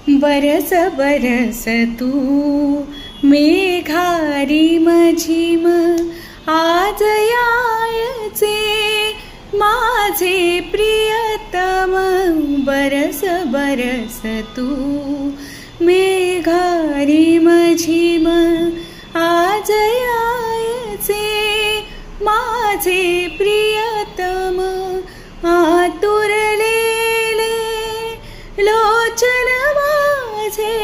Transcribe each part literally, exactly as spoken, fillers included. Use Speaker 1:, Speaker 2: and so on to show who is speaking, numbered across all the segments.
Speaker 1: बरस बरस तू मेघारी मझिम आज यायचे माझे प्रियतम. बरस बरस तू मेघारी मझिम आज यायचे माझे प्रियतम. आतुरलेले लोचन माझे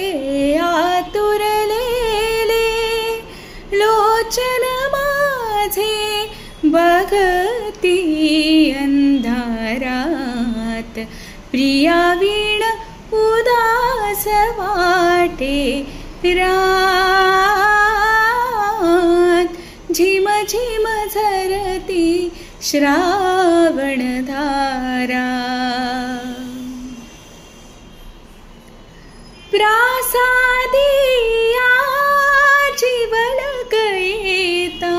Speaker 1: आतुरलेले लोचन माझे बघती अंधारात. प्रिया वीण उदास वाटे रात. झिम झिम झरती श्रावण धारा. प्रासादिया जीवलग येता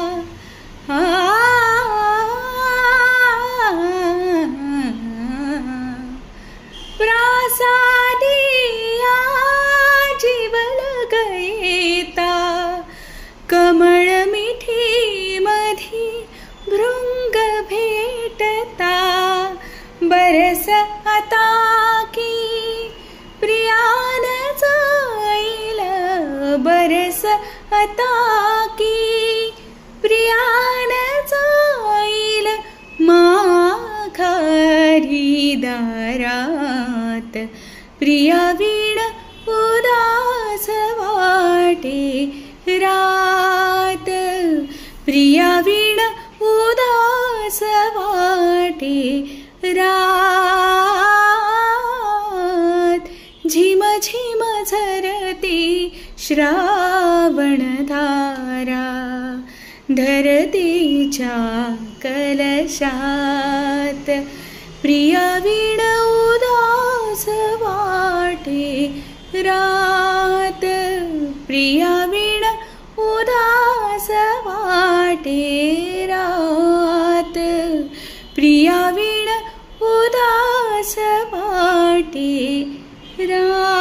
Speaker 1: प्रासादिया जीवलग येता. कमळ मिठी मधी भृंग भेटता. बरस आता की प्रियान जाईल. बरस आता की प्रियान जाईल माघारी दारात. प्रिया वीण उदास वाटे रात. प्रिया वीण उदास वाटे रात. झिम झिम झरती श्रावण धारा. धरतीच्या कलशात प्रिया वीण उदास वाटे रात. प्रिया वीण उदास वाटे रात. प्रिया वीण उदास वाटे रात.